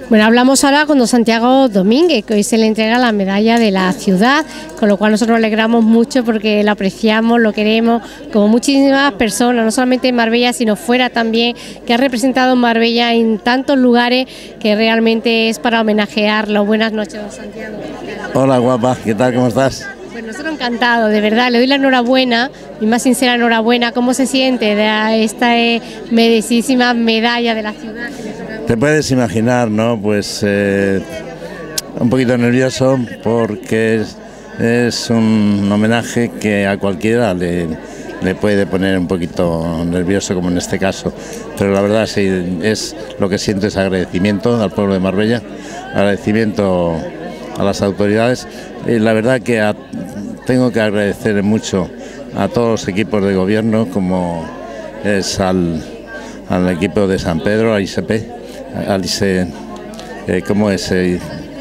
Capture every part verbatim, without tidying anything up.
Bueno, hablamos ahora con don Santiago Domínguez, que hoy se le entrega la medalla de la ciudad, con lo cual nosotros nos alegramos mucho porque lo apreciamos, lo queremos, como muchísimas personas, no solamente en Marbella, sino fuera también, que ha representado Marbella en tantos lugares que realmente es para homenajearlo. Buenas noches, don Santiago. Hola, guapa, ¿qué tal? ¿Cómo estás? Pues nosotros encantados, de verdad, le doy la enhorabuena, mi más sincera enhorabuena. ¿Cómo se siente de esta eh, merecidísima medalla de la ciudad? Te puedes imaginar, ¿no? Pues eh, un poquito nervioso porque es, es un homenaje que a cualquiera le, le puede poner un poquito nervioso, como en este caso. Pero la verdad sí, es lo que siento es agradecimiento al pueblo de Marbella, agradecimiento a las autoridades. Y la verdad que a, tengo que agradecer mucho a todos los equipos de gobierno, como es al, al equipo de San Pedro, a I S P. Alice, eh, ¿cómo es? Eh,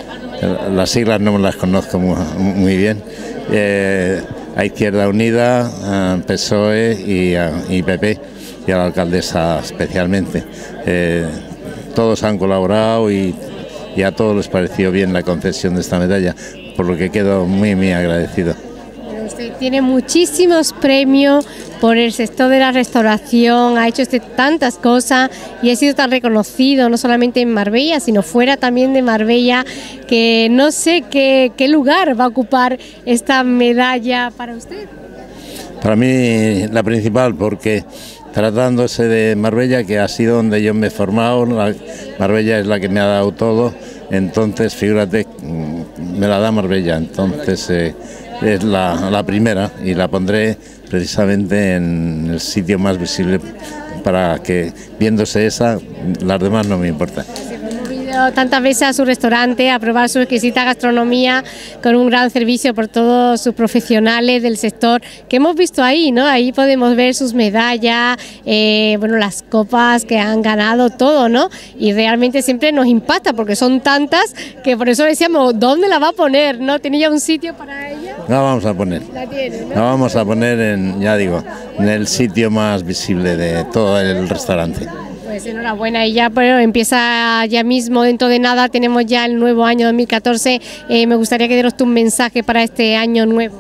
las siglas no me las conozco muy, muy bien. Eh, a Izquierda Unida, a P S O E y, a, y P P, y a la alcaldesa especialmente. Eh, todos han colaborado y, y a todos les pareció bien la concesión de esta medalla, por lo que quedo muy, muy agradecido. Usted tiene muchísimos premios por el sector de la restauración, ha hecho usted tantas cosas y ha sido tan reconocido, no solamente en Marbella, sino fuera también de Marbella, que no sé qué, qué lugar va a ocupar esta medalla para usted. Para mí la principal, porque tratándose de Marbella, que ha sido donde yo me he formado, la, Marbella es la que me ha dado todo, entonces figúrate, me la da Marbella, entonces eh, es la, la primera y la pondré precisamente en el sitio más visible para que, viéndose esa, las demás no me importan. Tantas veces a su restaurante a probar su exquisita gastronomía con un gran servicio por todos sus profesionales del sector que hemos visto ahí, ¿no? Ahí podemos ver sus medallas, eh, bueno, las copas que han ganado, todo, ¿no? Y realmente siempre nos impacta porque son tantas que por eso decíamos, ¿dónde la va a poner? ¿No? ¿Tiene ya un sitio para ella? La vamos a poner. La tiene, ¿no? La vamos a poner en, ya digo, en el sitio más visible de todo el restaurante. Pues enhorabuena, y ya pero empieza ya mismo, dentro de nada tenemos ya el nuevo año dos mil catorce, eh, me gustaría que dieras tu mensaje para este año nuevo.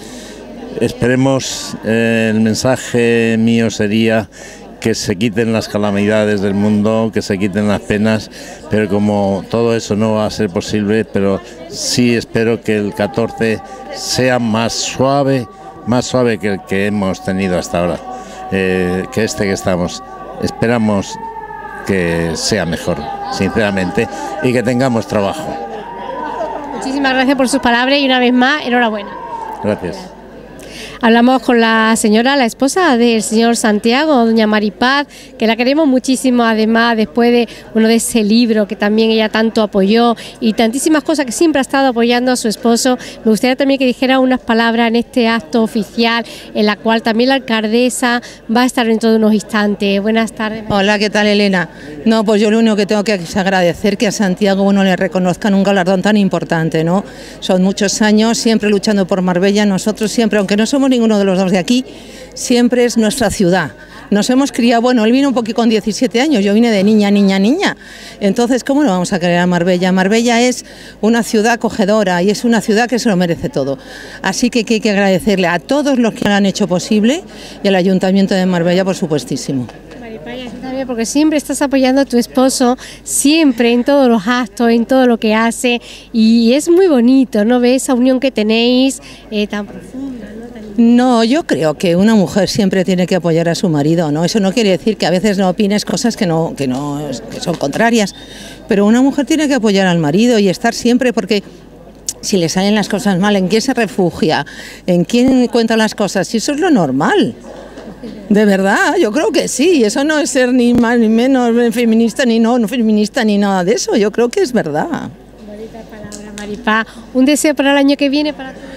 Esperemos, eh, el mensaje mío sería que se quiten las calamidades del mundo, que se quiten las penas, pero como todo eso no va a ser posible, pero sí espero que el catorce sea más suave, más suave que el que hemos tenido hasta ahora, eh, que este que estamos. Esperamos que sea mejor, sinceramente, y que tengamos trabajo. Muchísimas gracias por sus palabras y una vez más, enhorabuena. Gracias. Hablamos con la señora, la esposa del señor Santiago, doña Maripaz, que la queremos muchísimo, además, después de, bueno, de ese libro que también ella tanto apoyó y tantísimas cosas que siempre ha estado apoyando a su esposo. Me gustaría también que dijera unas palabras en este acto oficial, en la cual también la alcaldesa va a estar dentro de unos instantes. Buenas tardes. Hola, ¿qué tal, Elena? No, pues yo lo único que tengo que es agradecer que a Santiago uno le reconozcan un galardón tan importante, ¿no? Son muchos años siempre luchando por Marbella, nosotros siempre, aunque no somos ninguno de los dos de aquí, siempre es nuestra ciudad. Nos hemos criado, bueno, él vino un poquito con diecisiete años, yo vine de niña, niña, niña. Entonces, ¿cómo no vamos a querer a Marbella? Marbella es una ciudad acogedora y es una ciudad que se lo merece todo. Así que, que hay que agradecerle a todos los que lo han hecho posible y al Ayuntamiento de Marbella, por supuestísimo. Porque siempre estás apoyando a tu esposo, siempre en todos los actos, en todo lo que hace, y es muy bonito, ¿no? Ver esa unión que tenéis eh, tan profunda, ¿no? Tan... No, yo creo que una mujer siempre tiene que apoyar a su marido, ¿no? Eso no quiere decir que a veces no opines cosas que no, que no, que son contrarias, pero una mujer tiene que apoyar al marido y estar siempre, porque si le salen las cosas mal, ¿en quién se refugia? ¿En quién cuenta las cosas? Y eso es lo normal. De verdad, yo creo que sí, eso no es ser ni más ni menos feminista ni no, no feminista ni nada de eso, yo creo que es verdad. Bonita palabra, Maripaz. ¿Un deseo para el año que viene para todos?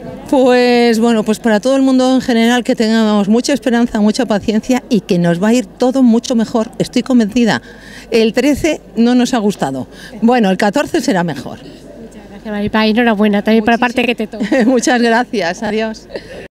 Pues bueno, pues para todo el mundo en general que tengamos mucha esperanza, mucha paciencia y que nos va a ir todo mucho mejor, estoy convencida. El trece no nos ha gustado, bueno, el catorce será mejor. Muchas gracias, Maripaz, enhorabuena también por la parte que te toca. Muchas gracias, adiós.